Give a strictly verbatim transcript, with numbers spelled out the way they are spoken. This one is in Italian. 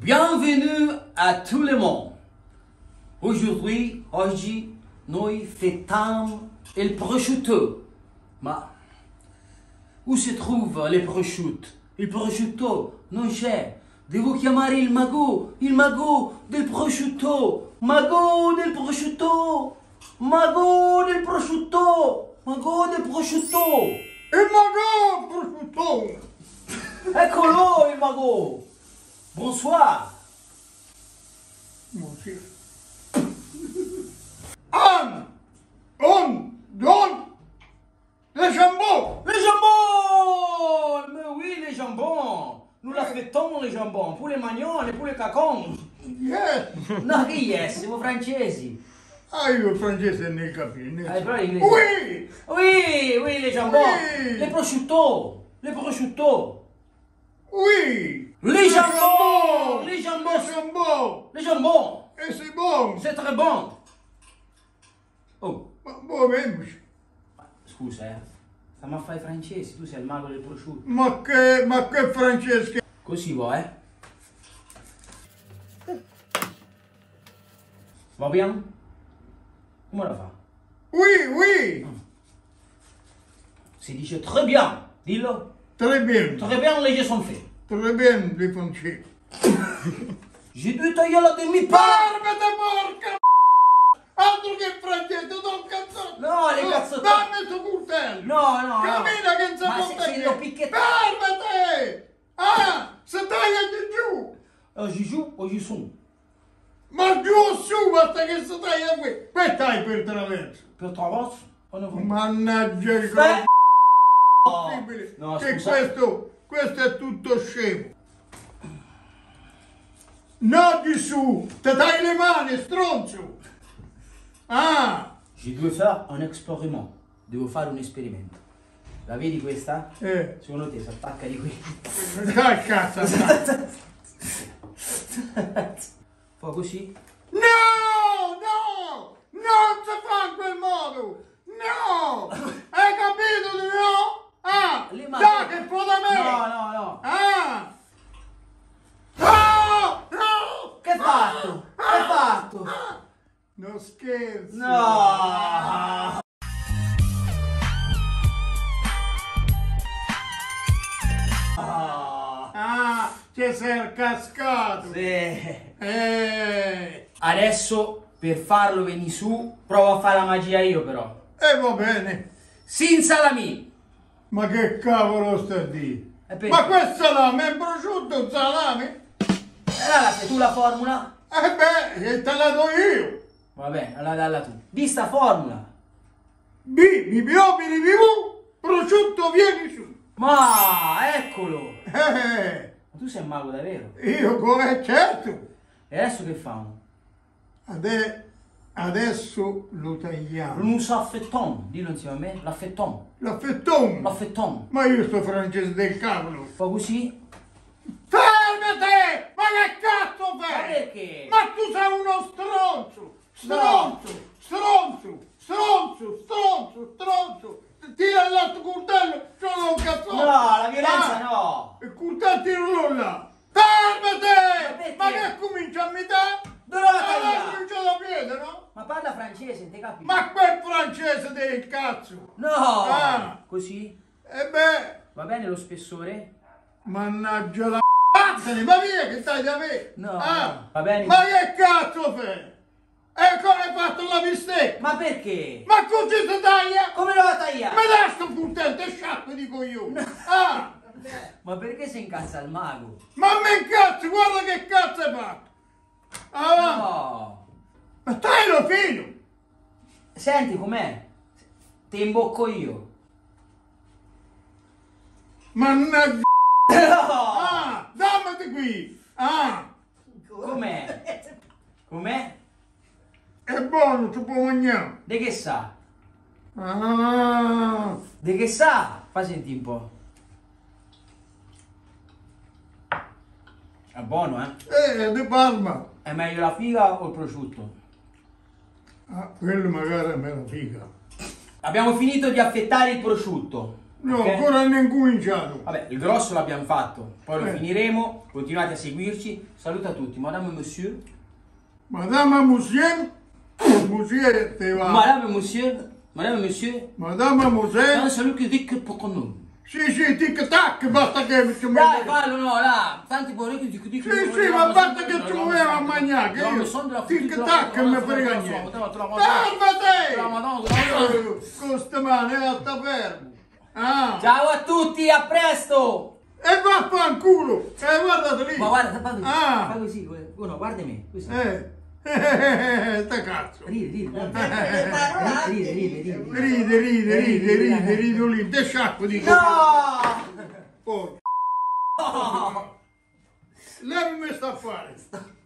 Bienvenue à tout le monde. Aujourd'hui, oggi, noi fêtons il prosciutto. Ma où se trouve le prosciutto? Il prosciutto non c'è. Devo chiamare il mago, il mago del prosciutto. Mago del prosciutto. Mago del prosciutto. Mago del prosciutto. Il mago prosciutto. Eccolo il mago. Bonsoir. Buonasera. Un, un, deux, le jambon. Les jambons. Mais oui, les jambons. Nous la fêtons les jambons. Pour les magnons et pour les cacons. Yes. No, che yes, siamo francesi. Ah, io il francese ne capisco. Ah, però l'inglese. Oui. Oui, oui, les jambons. Oui. Les prosciutto. Les prosciutto. Oui. Les jambons. Les Le jambons. jambon. Les jambons. Et c'est bon. C'est très bon. Oh, Ma boh, même. scusa, eh. Stiamo a fare i francesi, tu sei il mago del prosciutto. Ma che, ma che francese. Così va, eh. Va bene? Come la fa? Oui, oui. Si dice très bien. Dillo. Très bien. Très bien, les jeux sont faits. Très bien, les francesi. J'ai dû tagliare la demi-part. Barbate porca. Altro che francese, tu non cazzo. No, le cazzo- Dammi sto coltello. No, no, no. Cammina che non si Ma può se- se tagliare. lo picchetta- Barbate. Ah, se taglia di giù. Oggi giù, oggi su. Ma giù su, basta che si taglia qui. Questa hai per traverso. Per traverso? O non va? Mannaggia il Eh. possibile. No, che scusa. questo, questo è tutto scemo. No di su, te dai le mani, stronzo. Ah, Je dois faire un expériment. Devo fare un esperimento. La vedi questa? eh, Secondo te si attacca di qui? dai cazzo. Fa così? No, no, non si fa in quel modo. No, hai capito di no? Ah, Le mani- dai che fa da me. No, no, no. Ah! No! No! Che hai fatto? Che hai fatto? Non scherzo! No! Ah, Ah, ci sei cascato! sì. Eh, Adesso per farlo venire su, provo a fare la magia io però. e va bene! Sin salami! Ma che cavolo sta a dire? E perché? Ma questo salame è prosciutto, un salame? E allora se tu la formula, Eh beh, te la do io! va bene, allora dalla tu. Di sta formula. B, mi piopini vivu, prosciutto vieni su! Ma eccolo! Eh, Ma tu sei un mago davvero? io come certo! E adesso che famo? Ade- adesso lo tagliamo. Nous affettons, dillo insieme a me, l'affetton. L'affettone! L'affetton. Ma io sto francese del cavolo! Fa così? Fermate! Ma che cazzo Ma fai? perché? Ma tu sei uno stronzo! Stronzo! Stronzo! Stronzo! Stronzo! Stronzo! Tira l'altro coltello! Sono un cazzo! No, la violenza Ah, no! il coltello tiro là! Ma Fermate! perché? Ma che comincia a metà? Dove la Ma tagliamo? comincia da piede, no? Ma parla francese, non ti capisco? Ma quel francese del cazzo! No! Ah. Così? E beh, Va bene lo spessore? mannaggia la c***a, ma via che stai da me! No, Ah, no, va bene. Ma che cazzo fai? E come hai fatto la bistecca? Ma perché? Ma così si taglia? Come lo va a tagliare? Ma dai sto coltello, te sciacco di coglione! Ah! Ma perché si incazza il mago? Ma me incazzo, guarda che cazzo hai fatto! Ah! No! Ma taglialo fino! Senti com'è? Ti imbocco io. Mannaggia! No! Ah! Dammati qui! Ah! Com'è? Com'è? È buono, si può mangiare! De che sa? Ah! De che sa? Fa senti un po'. È buono, eh? Eh, di Parma! È meglio la figa o il prosciutto? Ah, quello magari me la figa. Abbiamo finito di affettare il prosciutto. No, ok? ancora non è cominciato. Vabbè, il grosso l'abbiamo fatto, poi lo Eh. finiremo, continuate a seguirci. Saluto a tutti, madame e monsieur. Madame e monsieur, monsieur te va. Madame e monsieur, madame e monsieur. Madame e Un monsieur. saluto che dico poco nome. Sì, sì, tic tac, basta che mi Dai, fallo, no, là, tanti buoni che dico dico. Sì, sì, ma basta che ci muoviamo a mangiare, che io tic tac mi frega niente. Fermate! La Madonna, Questa mano è alta fermo. Ah, ciao a tutti, a presto! e vaffanculo! E guardate lì! Ma guarda, fa così, Ah. fa così, uno, guarda me, così. Eh, eh, sta cazzo! Ride, ride, dai. ride, ride, ride. Ride, ride, ride, ride, ride lì, de sciacco di No! Poi. Levami sta a fare.